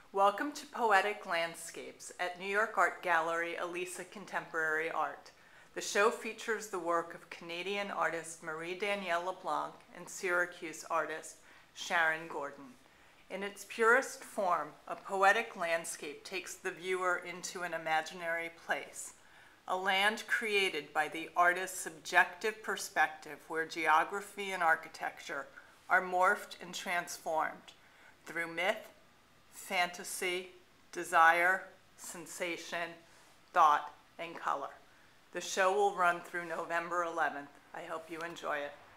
Welcome to Poetic Landscapes at New York Art Gallery Elisa Contemporary Art. The show features the work of Canadian artist Danielle Leblanc and Syracuse artist Sharon Gordon. In its purest form, a poetic landscape takes the viewer into an imaginary place, a land created by the artist's subjective perspective where geography and architecture are morphed and transformed through myth, fantasy, desire, sensation, thought, and color. The show will run through November 11th. I hope you enjoy it.